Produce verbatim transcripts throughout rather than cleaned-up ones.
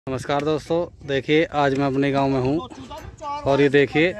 नमस्कार दोस्तों, देखिए आज मैं अपने गांव में हूं और ये देखिए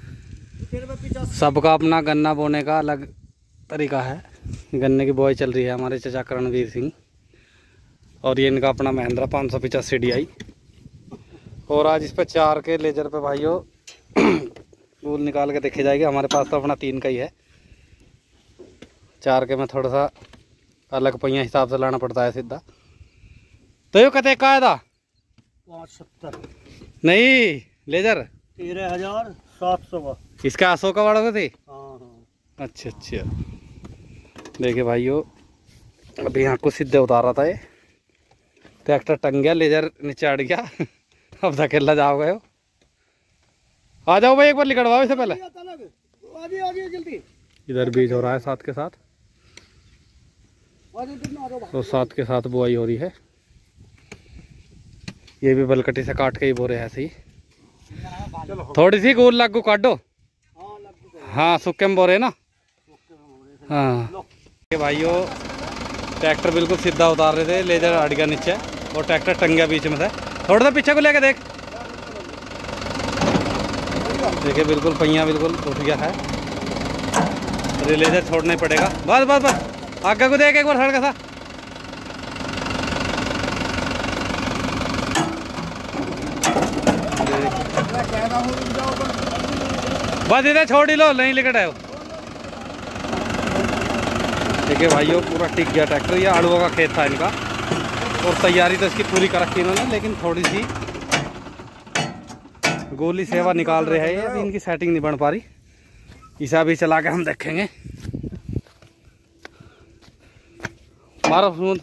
सबका अपना गन्ना बोने का अलग तरीका है। गन्ने की बुआई चल रही है हमारे चचा करणवीर सिंह और ये इनका अपना महिंद्रा पाँच सौ पचासी डी आई। और आज इस पर चार के लेजर पे भाइयों गूल निकाल के देखे जाएगी। हमारे पास तो अपना तीन का ही है, चार के में थोड़ा सा अलग पहिया हिसाब से लाना पड़ता है सीधा। तो ये कते का था पाँच सत्तर नहीं लेजर तेरह हजार सात सौ इसके आसो का वाड़ा थे। हाँ हाँ। अच्छा अच्छा, देखिए भाइयों अभी यहाँ को सीधे उतार रहा था, ये ट्रैक्टर टंग गया, लेजर नीचे अड़ गया। अब धकेला जाओ गए हो। आ जाओ भाई, एक बार लिकड़वाओ इससे पहले। आगे आगे जल्दी। इधर बीज हो रहा है साथ के साथ, तो साथ के साथ बुआई हो रही है। ये भी बलकटी से काट के ही बोरे ऐसे ही, थोड़ी सी गोल लागू काट दो। हाँ सुक्के में बोरे ना। हाँ ये भाइयों ट्रैक्टर बिल्कुल सीधा उतार रहे थे, लेजर अड़ गया नीचे और ट्रैक्टर टंग गया बीच में से। थोड़ा सा पीछे को लेके देख, देखिए बिल्कुल पहिया बिल्कुल उठ गया है। अरे लेजर छोड़ना ही पड़ेगा। बस बस बस आगे को देख एक बार सड़क सा। बस इधर छोड़ ही लो, नहीं लिकट है। देखिए भाइयों पूरा टिक गया ट्रैक्टर। ये आड़ुओं का खेत था इनका और तैयारी तो इसकी पूरी कर रखी इन्होंने, लेकिन थोड़ी सी गोली सेवा निकाल रहे हैं ये, अभी इनकी सेटिंग नहीं बन पा रही। इसे भी चला के हम देखेंगे। मारो स्मूथ।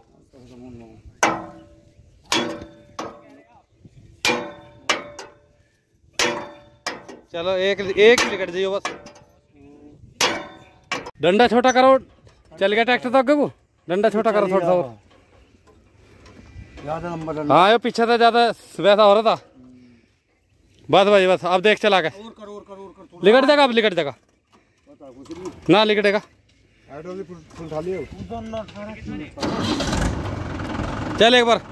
चलो एक एक टिकट जाइयो बस। डंडा छोटा करो, चल गया ट्रैक्टर तो आगे को। डंडा छोटा करो थोड़ा सा और। ज्यादा नंबर डंडा हाँ ये पीछे से ज्यादा वैसा हो रहा था। बस भाई बस, अब देख चला के और कर और कर और कर। लिकट जाएगा, अब लिकट जाएगा ना, लिकटेगा। चल एक बार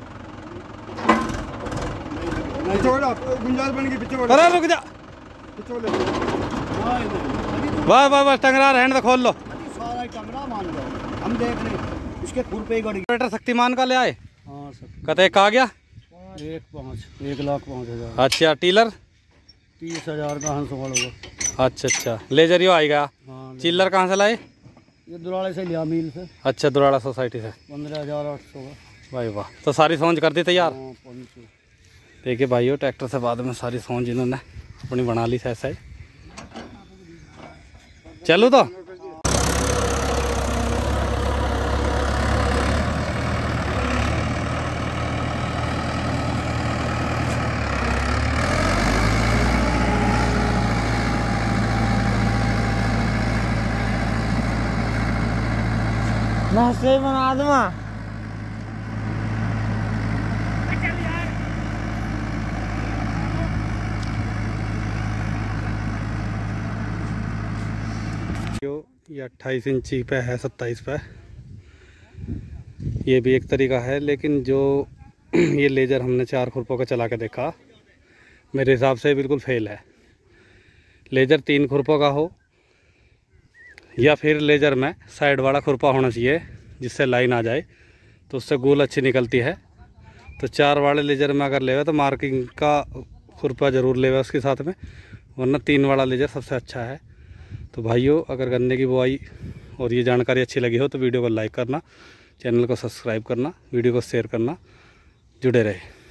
अरे रुक जा। बस बस बस टंगरा रहने तो खोल लो। सारा टंगरा मान लो, हम देख रहे इसके खुर पे गड़ ट्रैक्टर शक्तिमान का ले आए। हाँ सर। कते का आ गया एक पाँच एक लाख पाँच हजार। अच्छा टीलर तीस हजार का हंस होगा। अच्छा अच्छा, लेजर यो आएगा। हाँ चिल्लर कहाँ से लाए? ये दुराड़े से लिया मिल से। अच्छा दुराड़ा सोसाइटी से। पंद्रह हजार आठ सौ का। भाई वाह, तो सारी सोच कर दी तैयार। हाँ, पाँच सौ। देखिए भाइयों ट्रैक्टर से बाद में सारी सोच इन्होंने अपनी बना ली ऐसा ही। चलो तो से बना दूँगा। ये अट्ठाईस इंची पे है, सत्ताईस पे। ये भी एक तरीका है, लेकिन जो ये लेजर हमने चार खुरपों का चला के देखा, मेरे हिसाब से बिल्कुल फेल है। लेजर तीन खुरपों का हो या फिर लेजर में साइड वाला खुरपा होना चाहिए जिससे लाइन आ जाए, तो उससे गोल अच्छी निकलती है। तो चार वाले लेजर में अगर लेवे तो मार्किंग का खुरपा ज़रूर लेवे उसके साथ में, वरना तीन वाला लेजर सबसे अच्छा है। तो भाइयों अगर गन्ने की बुआई और ये जानकारी अच्छी लगी हो तो वीडियो को लाइक करना, चैनल को सब्सक्राइब करना, वीडियो को शेयर करना, जुड़े रहे।